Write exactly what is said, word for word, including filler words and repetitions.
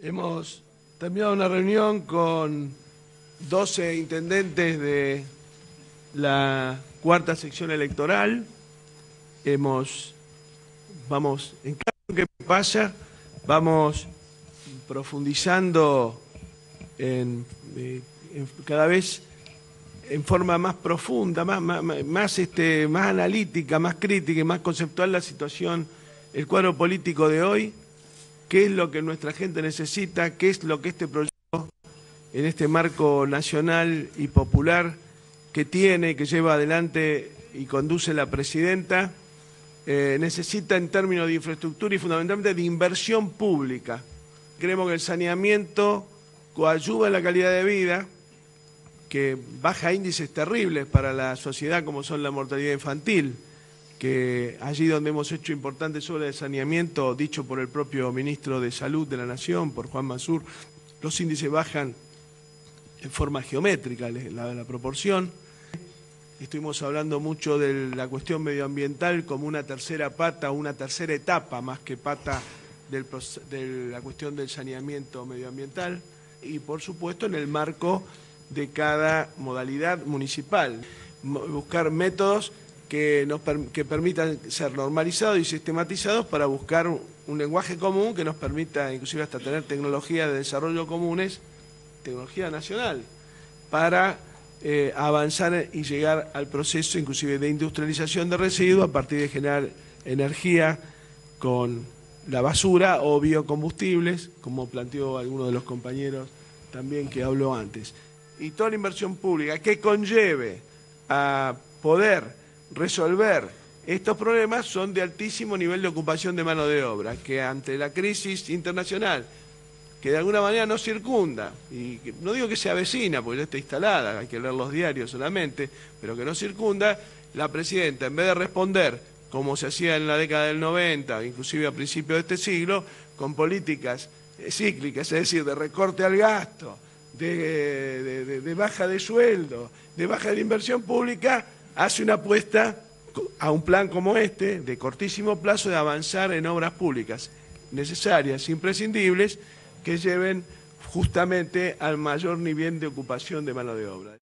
Hemos terminado una reunión con doce intendentes de la cuarta sección electoral. Hemos, vamos, en cada que pasa, vamos profundizando en, en cada vez en forma más profunda, más, más, más, este, más analítica, más crítica y más conceptual la situación, el cuadro político de hoy, qué es lo que nuestra gente necesita, qué es lo que este proyecto, en este marco nacional y popular que tiene, que lleva adelante y conduce la presidenta, eh, necesita en términos de infraestructura y fundamentalmente de inversión pública. Creemos que el saneamiento coadyuva en la calidad de vida, que baja índices terribles para la sociedad como son la mortalidad infantil, que allí donde hemos hecho importantes obras de saneamiento, dicho por el propio ministro de Salud de la Nación, por Juan Mansur, los índices bajan en forma geométrica, la, la proporción. Estuvimos hablando mucho de la cuestión medioambiental como una tercera pata, una tercera etapa más que pata del, de la cuestión del saneamiento medioambiental y por supuesto en el marco de cada modalidad municipal, buscar métodos que nos que permitan ser normalizados y sistematizados para buscar un, un lenguaje común que nos permita inclusive hasta tener tecnologías de desarrollo comunes, tecnología nacional, para eh, avanzar y llegar al proceso inclusive de industrialización de residuos a partir de generar energía con la basura o biocombustibles, como planteó alguno de los compañeros también que habló antes. Y toda la inversión pública que conlleve a poder resolver estos problemas son de altísimo nivel de ocupación de mano de obra, que ante la crisis internacional, que de alguna manera nos circunda, y que, no digo que se avecina, porque ya está instalada, hay que leer los diarios solamente, pero que nos circunda, la presidenta, en vez de responder, como se hacía en la década del noventa, inclusive a principios de este siglo, con políticas cíclicas, es decir, de recorte al gasto, de, de, de, de baja de sueldo, de baja de la inversión pública, hace una apuesta a un plan como este, de cortísimo plazo, de avanzar en obras públicas necesarias, imprescindibles, que lleven justamente al mayor nivel de ocupación de mano de obra.